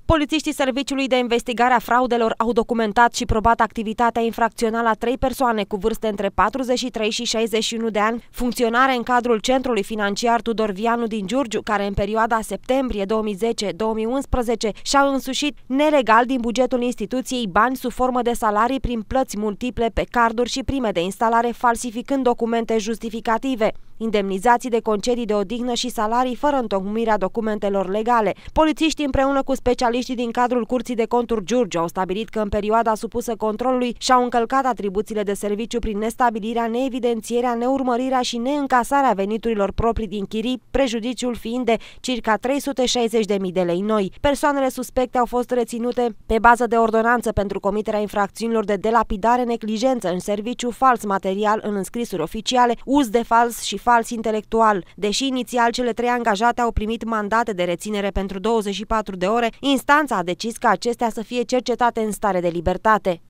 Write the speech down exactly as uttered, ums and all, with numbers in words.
Polițiștii Serviciului de Investigare a Fraudelor au documentat și probat activitatea infracțională a trei persoane cu vârste între patruzeci și trei și șaizeci și unu de ani, funcționare în cadrul Centrului Financiar Tudor Vianu din Giurgiu, care în perioada septembrie două mii zece - două mii unsprezece și-au însușit nelegal din bugetul instituției bani sub formă de salarii prin plăți multiple pe carduri și prime de instalare, falsificând documente justificative, indemnizații de concedii de odihnă și salarii fără întocmirea documentelor legale. Polițiștii împreună cu specialiștii din cadrul Curții de Conturi Giurgiu au stabilit că în perioada supusă controlului și-au încălcat atribuțiile de serviciu prin nestabilirea, neevidențierea, neurmărirea și neîncasarea veniturilor proprii din chirii, prejudiciul fiind de circa trei sute șaizeci de mii de lei noi. Persoanele suspecte au fost reținute pe bază de ordonanță pentru comiterea infracțiunilor de delapidare, neglijență în serviciu, fals material în înscrisuri oficiale, uz de fals și fals intelectual. Deși inițial cele trei angajate au primit mandate de reținere pentru douăzeci și patru de ore, instanța a decis ca acestea să fie cercetate în stare de libertate.